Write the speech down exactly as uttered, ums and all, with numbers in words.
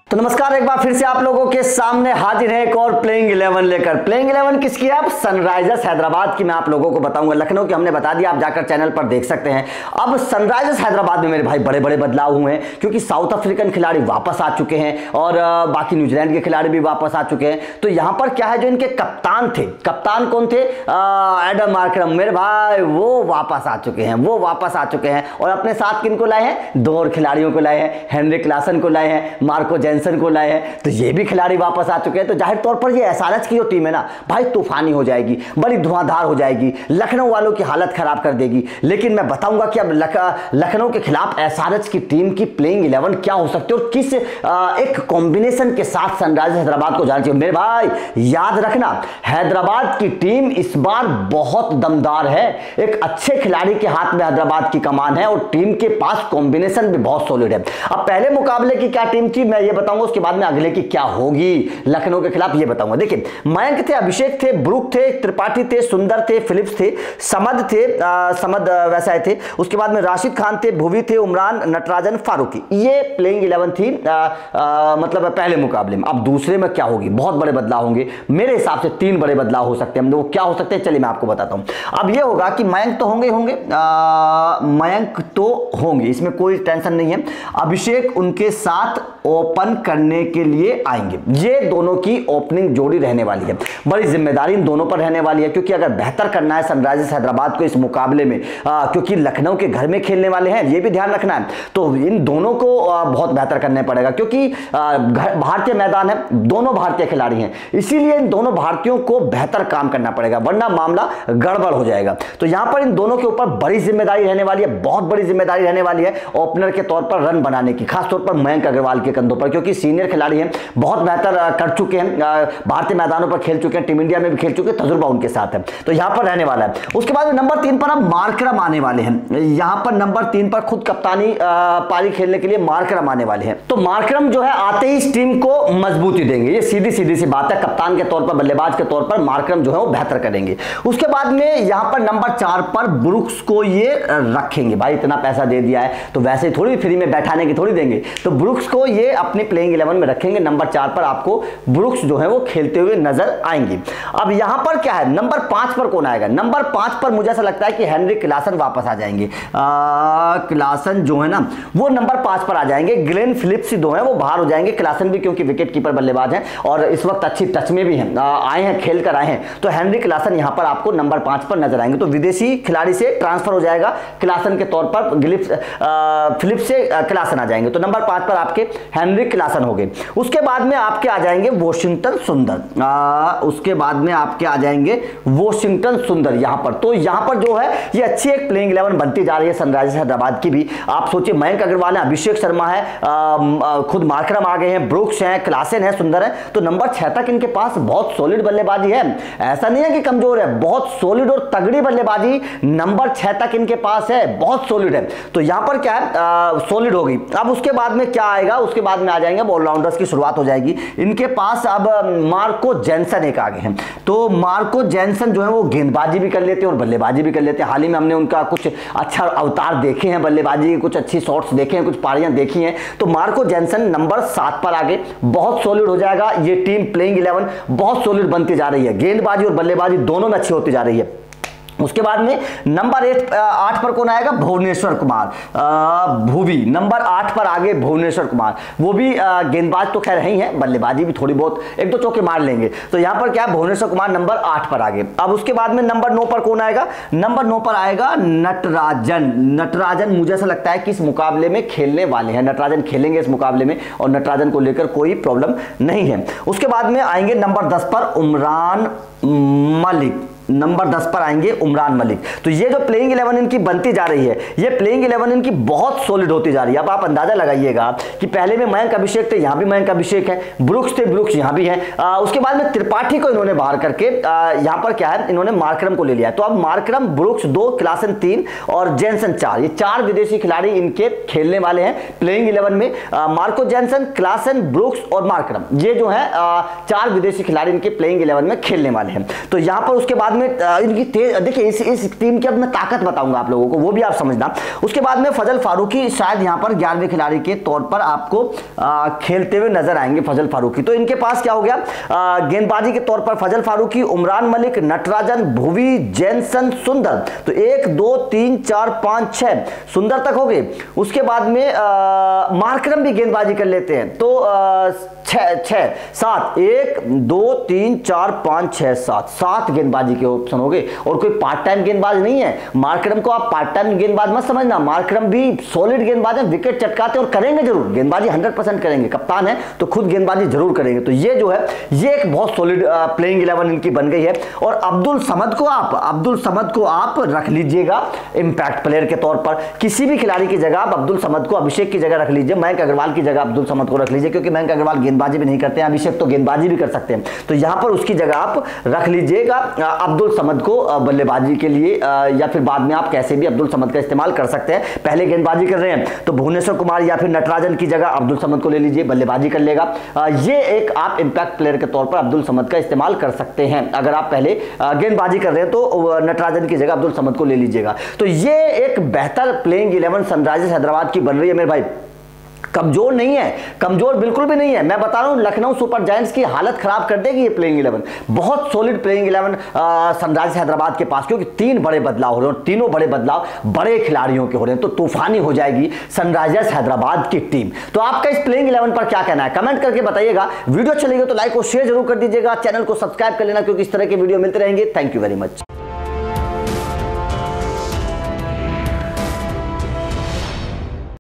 तो नमस्कार, एक बार फिर से आप लोगों के सामने हाजिर है एक और प्लेइंग इलेवन लेकर। प्लेइंग इलेवन किसकी है? अब सनराइजर्स हैदराबाद की मैं आप लोगों को बताऊंगा। लखनऊ की हमने बता दिया, आप जाकर चैनल पर देख सकते हैं। अब सनराइजर्स हैदराबाद में मेरे भाई बड़े बड़े बदलाव हुए हैं, क्योंकि साउथ अफ्रीकन खिलाड़ी वापस आ चुके हैं और बाकी न्यूजीलैंड के खिलाड़ी भी वापस आ चुके हैं। तो यहां पर क्या है, जो इनके कप्तान थे, कप्तान कौन थे? एडम मार्करम, मेरे भाई वो वापस आ चुके हैं, वो वापस आ चुके हैं और अपने साथ किनको लाए हैं? दो और खिलाड़ियों को लाए हैं, हेनरिक क्लासन को लाए हैं, मार्को जेनसन को लाए हैं। तो ये भी खिलाड़ी वापस आ चुके हैं। तो जाहिर तौर पर ये एसआरएच की जो टीम है ना भाई, तूफानी हो जाएगी, बड़ी धुआंधार हो जाएगी, लखनऊ वालों की हालत खराब कर देगी। लेकिन मैं बताऊंगा कि अब लख, लखनऊ के खिलाफ एसआरएच की टीम की प्लेइंग इलेवन क्या हो सकती है और किस आ, एक कॉम्बिनेशन के साथ सनराइजर्स हैदराबाद को जाना चाहिए। मेरे भाई याद रखना, हैदराबाद की टीम इस बार बहुत दमदार है। एक अच्छे खिलाड़ी के हाथ में हैदराबाद की कमान है और टीम के पास कॉम्बिनेशन भी बहुत सॉलिड है। अब पहले मुकाबले की क्या टीम थी मैं ये बताऊंगा, उसके बाद में अगले की क्या होगी लखनऊ के खिलाफ ये बताऊंगा। देखिए, मयंक थे, अभिषेक थे, ब्रुक थे, त्रिपाठी थे, सुंदर थे, फिलिप्स थे, समद थे, आ, समद वैसा थे। उसके बाद में राशिद खान थे, भुवी थे, उमरान, नटराजन, फारूकी। ये प्लेइंग इलेवन थी आ, आ, मतलब पहले मुकाबले में। अब दूसरे में क्या होगी? बहुत बड़े बदलाव होंगे मेरे हिसाब से। तीन बड़े बदलाव हो सकते हैं। वो क्या हो सकते हैं चलिए मैं आपको बताता हूं। अब ये होगा कि मयंक तो होंगे होंगे आ, मयंक तो होंगे, इसमें कोई टेंशन नहीं है। अभिषेक उनके साथ ओपन करने के लिए आएंगे। ये दोनों की ओपनिंग जोड़ी रहने वाली है। बड़ी जिम्मेदारी इन दोनों पर रहने वाली है, क्योंकि अगर बेहतर करना है सनराइजर्स हैदराबाद को इस मुकाबले में, आ, क्योंकि लखनऊ के घर में खेलने वाले हैं, ये भी ध्यान रखना है। तो इन दोनों को आ, बहुत बेहतर करने पड़ेगा, क्योंकि भारतीय मैदान है, दोनों भारतीय खिलाड़ी हैं, इसीलिए इन दोनों भारतीयों को बेहतर काम करना पड़ेगा, वरना मामला गड़बड़ हो जाएगा। तो यहां पर इन दोनों के ऊपर बड़ी जिम्मेदारी रहने वाली है, बहुत बड़ी जिम्मेदारी रहने वाली है ओपनर के तौर पर रन बनाने की, खासतौर पर मयंक अग्रवाल के कंधों पर, क्योंकि सीनियर खिलाड़ी हैं, बहुत बेहतर कर चुके हैं, भारतीय मैदानों पर खेल चुके हैं, टीम इंडिया में भी खेल चुके हैं, तजुर्बा उनके साथ है। तो यहां पर रहने वाला है। उसके बाद नंबर तीन पर अब मार्करम आने वाले हैं। यहां पर नंबर तीन पर खुद कप्तानी पारी खेलने के लिए मार्करम आने वाले हैं। तो मार्करम जो है आते ही इस टीम को मजबूती देंगे, ये सीधी सीधी सी बात है। कप्तान के तौर पर, बल्लेबाज के तौर पर मार्करम जो है वो बेहतर करेंगे। उसके बाद में यहां पर नंबर चार पर ब्रुक्स को ये रखेंगे। भाई इतना पैसा दे दिया है तो वैसे थोड़ी फ्री में बैठाने की थोड़ी देंगे, तो ब्रुक्स को ये अपने प्लेइंग इलेवन में रखेंगे। नंबर चार पर आपको ब्रुक्स जो है वो खेलते हुए नजर आएंगे। अब यहां पर क्या है, नंबर पांच पर कौन आएगा? नंबर पांच पर मुझे ऐसा लगता है कि हेनरिक क्लासन वापस आ जाएंगे। क्लासन जो है ना वो नंबर पांच पर आ जाएंगे। ग्लेन फिलिप्स दो है वो बाहर हो जाएंगे। क्लासन भी क्योंकि विकेट कीपर बल्लेबाज हैं और इस वक्त अच्छी टच में भी हैं, आए हैं, खेल कर आए हैं, तो हेनरिक क्लासन यहां पर आपको नंबर पांच पर नजर आएंगे। तो विदेशी खिलाड़ी से ट्रांसफर हो जाएगा क्लासन के तौर पर, फिलिप्स से क्लासन आ जाएंगे। तो नंबर पांच पर आपके हेनरिक क्लासन हो गए। उसके बाद में आपके आ जाएंगे वॉशिंगटन सुंदर। आ, उसके बाद में आपके आ जाएंगे वॉशिंगटन सुंदर यहां पर। तो यहां पर जो है ये अच्छी एक प्लेइंग इलेवन बनती जा रही है सनराइजर्स हैदराबाद की भी। आप सोचिए, मयंक अग्रवाल है, अभिषेक शर्मा है, आ, खुद मार्करम आ गए हैं, ब्रुक्स हैं, क्लासन है, सुंदर है। तो नंबर छह तक इनके पास बहुत सॉलिड बल्लेबाजी है। ऐसा नहीं है कि कमजोर है, बहुत सॉलिड और तगड़ी बल्लेबाजी नंबर छह तक इनके पास है, बहुत सॉलिड है। तो यहां पर क्या है, सॉलिड होगी। अब उसके बाद में क्या आएगा? उसके बाद में आ जाएंगे ऑलराउंडर्स की शुरुआत हो जाएगी इनके पास। अब मार्को जेनसन एक आगे हैं। तो मार्को जेनसन जो है वो गेंदबाजी भी कर लेते हैं और बल्लेबाजी भी कर लेते हैं। हाल ही में हमने उनका कुछ अच्छा अवतार देखे हैं, बल्लेबाजी के कुछ अच्छी शॉट्स देखे हैं, कुछ पारियां देखी हैं। तो मार्को जेनसन नंबर सात पर आगे बहुत सॉलिड हो जाएगा। ये टीम प्लेइंग इलेवन बहुत सॉलिड बनती जा रही है, गेंदबाजी और बल्लेबाजी दोनों में अच्छी होती जा रही है। उसके बाद में नंबर एट आठ पर कौन आएगा? भुवनेश्वर कुमार, भुवी नंबर आठ पर आगे भुवनेश्वर कुमार। वो भी गेंदबाज तो खैर ही है, बल्लेबाजी भी थोड़ी बहुत, एक दो चौके मार लेंगे। तो यहां पर क्या है, भुवनेश्वर कुमार नंबर आठ पर आगे। अब उसके बाद में नंबर नौ पर कौन आएगा? नंबर नौ पर आएगा नटराजन। नटराजन मुझे ऐसा लगता है कि इस मुकाबले में खेलने वाले हैं, नटराजन खेलेंगे इस मुकाबले में और नटराजन को लेकर कोई प्रॉब्लम नहीं है। उसके बाद में आएंगे नंबर दस पर उमरान मलिक। नंबर दस पर आएंगे उमरान मलिक। तो ये जो प्लेइंग इलेवन इनकी बनती जा रही है, ये प्लेइंग इलेवन इनकी बहुत सॉलिड होती जा रही है। अब आप अंदाजा लगाइएगा कि पहले में मयंक अभिषेक थे, यहां भी मयंक अभिषेक है, ब्रुक्स थे, ब्रुक्स यहां भी है। आ, उसके बाद में त्रिपाठी को इन्होंने बाहर करके यहां पर क्या है, इन्होंने मार्करम को ले लिया। तो अब मार्करम, ब्रुक्स दो, क्लासन तीन और जेनसन चार, ये चार विदेशी खिलाड़ी इनके खेलने वाले हैं प्लेइंग इलेवन में। आ, मार्को जेनसन, क्लासन, ब्रुक्स और मार्करम, ये जो है आ, चार विदेशी खिलाड़ी इनके प्लेइंग इलेवन में खेलने वाले हैं। तो यहां पर उसके बाद में इनकी तेज, देखिए इस इस टीम की अब मैं ताकत बताऊंगा आप लोगों को, वो भी आप समझना। उसके बाद में फजल फारूकी शायद यहां पर ग्यारहवें खिलाड़ी के तौर पर आपको आ, खेलते हुए नजर आएंगे फजल फारूकी। तो इनके पास क्या हो गया, गेंदबाजी के तौर पर फजल फारूकी, उमरान मलिक, नटराजन, भुवी, जैनसन, सुंदर। तो एक दो तीन चार पांच छह सुंदर तक हो गए। उसके बाद में मार्करम भी गेंदबाजी कर लेते हैं, तो आ, छह छह सात, एक दो तीन चार पांच छह सात, सात गेंदबाजी के ऑप्शन हो गए। और कोई पार्ट टाइम गेंदबाज नहीं है मार्करम को, आप पार्ट टाइम गेंदबाज मत समझना। मार्करम भी सॉलिड गेंदबाज है, विकेट चटकाते और करेंगे जरूर गेंदबाजी, हंड्रेड परसेंट करेंगे, कप्तान है तो खुद गेंदबाजी जरूर करेंगे। तो ये जो है ये एक बहुत सॉलिड प्लेइंग इलेवन इनकी बन गई है। और अब्दुल समद को आप अब्दुल समद को आप रख लीजिएगा इंपैक्ट प्लेयर के तौर पर, किसी भी खिलाड़ी की जगह आप अब्दुल समद को, अभिषेक की जगह रख लीजिए, मयंक अग्रवाल की जगह अब्दुल समद को रख लीजिए, क्योंकि मयंक अग्रवाल गेंदबाजी भी नहीं करते हैं, अभिषेक तो गेंदबाजी भी कर सकते हैं। तो यहां पर उसकी जगह आप रख लीजिएगा अब्दुल समद को बल्लेबाजी के लिए, या फिर बाद में आप कैसे भी अब्दुल समद का इस्तेमाल कर सकते हैं। पहले गेंदबाजी कर रहे हैं तो भुवनेश्वर कुमार या फिर नटराजन की जगह अब्दुल समद को ले लीजिए, बल्लेबाजी कर लेगा। ये एक आप इंपैक्ट प्लेयर के तौर पर अब्दुल समद का इस्तेमाल कर सकते हैं। अगर आप पहले गेंदबाजी कर रहे हैं तो नटराजन की जगह अब्दुल समद को ले लीजिएगा। तो ये एक बेहतर प्लेइंग इलेवन सनराइजर्स हैदराबाद की बन रही है मेरे भाई। कमजोर नहीं है, कमजोर बिल्कुल भी नहीं है। मैं बता रहा हूं लखनऊ सुपर जायंट्स की हालत खराब कर देगी ये प्लेइंग इलेवन, बहुत solid playing eleven Sunrisers Hyderabad के पास, क्योंकि तीन बड़े बदलाव हो रहे हैं, तीनों बड़े बदलाव बड़े खिलाड़ियों के हो रहे हैं। तो तूफानी हो जाएगी सनराइजर्स हैदराबाद की टीम। तो आपका इस प्लेइंग इलेवन पर क्या कहना है कमेंट करके बताइएगा। वीडियो अच्छी लगी तो लाइक और शेयर जरूर कर दीजिएगा, चैनल को सब्सक्राइब कर लेना, क्योंकि इस तरह के वीडियो मिलते रहेंगे। Thank you very much.